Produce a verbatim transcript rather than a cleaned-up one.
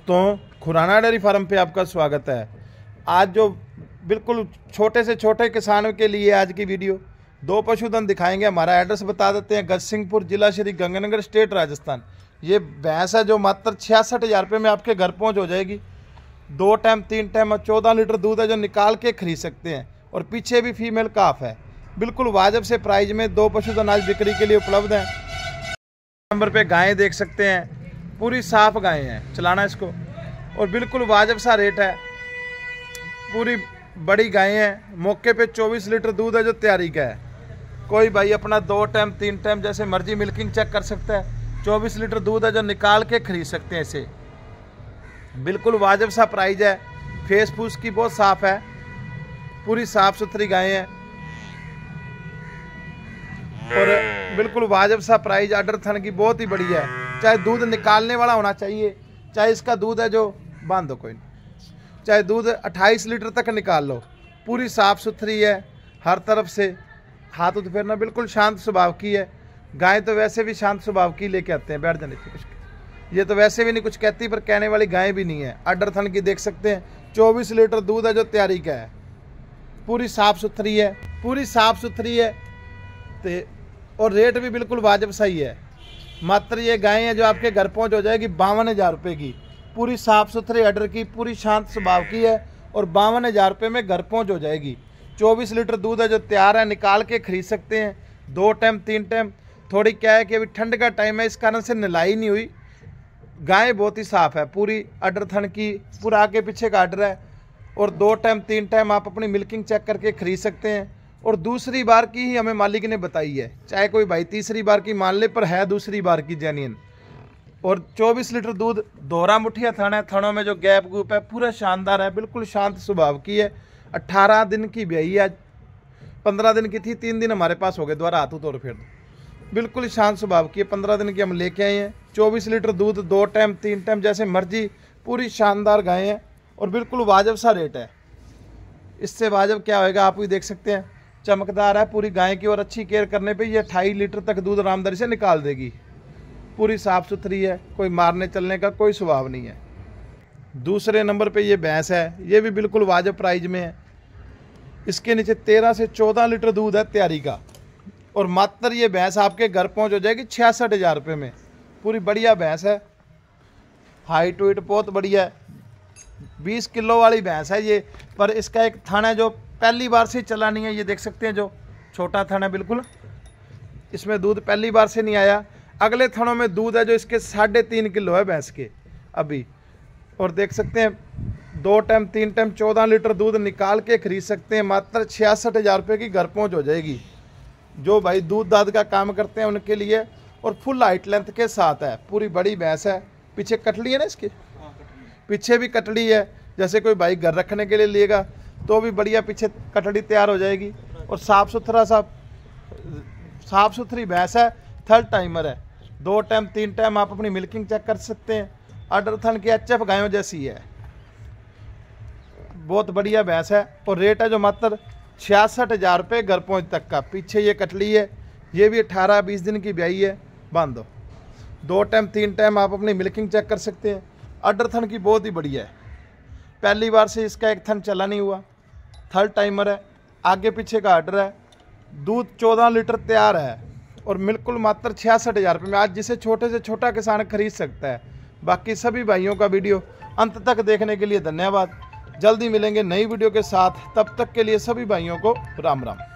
दोस्तों, Khurana dairy farm पे आपका स्वागत है। आज जो बिल्कुल छोटे से छोटे किसानों के लिए आज की वीडियो, दो पशुधन दिखाएंगे। हमारा एड्रेस बता देते हैं, गजसिंहपुर जिला श्री गंगानगर, स्टेट राजस्थान। ये भैंस है जो मात्र छियासठ हज़ार रुपये में आपके घर पहुंच हो जाएगी। दो टाइम तीन टाइम और चौदह लीटर दूध है जो निकाल के खरीद सकते हैं। और पीछे भी फीमेल काफ है। बिल्कुल वाजिब से प्राइस में दो पशुधन आज बिक्री के लिए उपलब्ध हैं। नंबर पे गायें देख सकते हैं, पूरी साफ गायें हैं। चलाना इसको, और बिल्कुल वाजिब सा रेट है। पूरी बड़ी गायें हैं। मौके पे चौबीस लीटर दूध है जो तैयारी का है। कोई भाई अपना दो टाइम तीन टाइम जैसे मर्जी मिल्किंग चेक कर सकता है। चौबीस लीटर दूध है जो निकाल के खरीद सकते हैं इसे। बिल्कुल वाजिब सा प्राइस है। फेस फूस की बहुत साफ है, पूरी साफ सुथरी गायें हैं और बिल्कुल वाजिब सा प्राइस। आर्डर थन की बहुत ही बढ़िया है। चाहे दूध निकालने वाला होना चाहिए, चाहे इसका दूध है जो बांध दो, कोई नहीं, चाहे दूध अट्ठाईस लीटर तक निकाल लो। पूरी साफ़ सुथरी है हर तरफ से। हाथ उठ फेरना, बिल्कुल शांत स्वभाव की है। गाय तो वैसे भी शांत स्वभाव की लेके आते हैं। बैठ जाने कुछ, ये तो वैसे भी नहीं कुछ कहती, पर कहने वाली गाय भी नहीं है। आर्डर थन की देख सकते हैं। चौबीस लीटर दूध है जो तैयारी का है। पूरी साफ़ सुथरी है, पूरी साफ़ सुथरी है तो, और रेट भी बिल्कुल वाजिब सही है। मात्र ये गाय है जो आपके घर पहुंच हो जाएगी बावन हज़ार रुपये की। पूरी साफ़ सुथरी आर्डर की, पूरी शांत स्वभाव की है और बावन हज़ार रुपये में घर पहुंच हो जाएगी। चौबीस लीटर दूध है जो तैयार है, निकाल के खरीद सकते हैं। दो टाइम तीन टाइम। थोड़ी क्या है कि अभी ठंड का टाइम है, इस कारण से नलाई नहीं हुई। गाय बहुत ही साफ़ है। पूरी आर्डर थन की, पूरा आगे पीछे का आर्डर है। और दो टाइम तीन टाइम आप अपनी मिल्किंग चेक करके खरीद सकते हैं। और दूसरी बार की ही हमें मालिक ने बताई है। चाहे कोई भाई तीसरी बार की मान ले, पर है दूसरी बार की जेन्युइन। और चौबीस लीटर दूध, दोहरा मुठिया थन है। थनों में जो गैप गुप है पूरा शानदार है। बिल्कुल शांत स्वभाव की है। अट्ठारह दिन की ब्याई है। पंद्रह दिन की थी, तीन दिन हमारे पास हो गए। दोबारा हाथ तोड़ फेर दो। बिल्कुल शांत स्वभाव की है। पंद्रह दिन की हम लेके आए हैं। चौबीस लीटर दूध, दो टाइम तीन टाइम जैसे मर्जी। पूरी शानदार गाय है और बिल्कुल वाजिब सा रेट है। इससे वाजिब क्या होएगा आप भी देख सकते हैं। चमकदार है पूरी गाय की, और अच्छी केयर करने पे ये अट्ठाईस लीटर तक दूध आरामदारी से निकाल देगी। पूरी साफ़ सुथरी है, कोई मारने चलने का कोई स्वभाव नहीं है। दूसरे नंबर पे ये भैंस है। ये भी बिल्कुल वाजिब प्राइस में है। इसके नीचे तेरह से चौदह लीटर दूध है तैयारी का। और मात्र ये भैंस आपके घर पहुंच हो जाएगी छियासठ हज़ार रुपये में। पूरी बढ़िया भैंस है। हाइट वेट बहुत बढ़िया है। बीस किलो वाली भैंस है ये। पर इसका एक थन है जो पहली बार से चला नहीं है। ये देख सकते हैं, जो छोटा थन है बिल्कुल, इसमें दूध पहली बार से नहीं आया। अगले थनों में दूध है जो इसके साढ़े तीन किलो है भैंस के अभी। और देख सकते हैं दो टाइम तीन टाइम चौदह लीटर दूध निकाल के खरीद सकते हैं। मात्र छियासठ हज़ार रुपये की घर पहुंच हो जाएगी। जो भाई दूध दाद का काम करते हैं उनके लिए। और फुल हाइट लेंथ के साथ है। पूरी बड़ी भैंस है। पीछे कटली है ना इसकी, पीछे भी कटड़ी है। जैसे कोई भाई घर रखने के लिए लेगा तो भी बढ़िया पीछे कटड़ी तैयार हो जाएगी। और साफ़ सुथरा सा साफ़ सुथरी भैंस है। थर्ड टाइमर है। दो टाइम तीन टाइम आप अपनी मिल्किंग चेक कर सकते हैं। आर्डर थन की एच एफ गायों जैसी है। बहुत बढ़िया भैंस है। और रेट है जो मात्र छियासठ हज़ार रुपये घर पहुँच तक का। पीछे ये कटली है। ये भी अठारह बीस दिन की ब्याई है। बांध दो। दो टाइम तीन टाइम आप अपनी मिल्किंग चेक कर सकते हैं। आर्डर थन की बहुत ही बढ़िया है। पहली बार से इसका एक थन चला नहीं हुआ। थर्ड टाइमर है। आगे पीछे का आर्डर है। दूध चौदह लीटर तैयार है। और बिल्कुल मात्र छियासठ हज़ार रुपये में आज जिसे छोटे से छोटा किसान खरीद सकता है। बाकी सभी भाइयों का वीडियो अंत तक देखने के लिए धन्यवाद। जल्दी मिलेंगे नई वीडियो के साथ। तब तक के लिए सभी भाइयों को राम राम।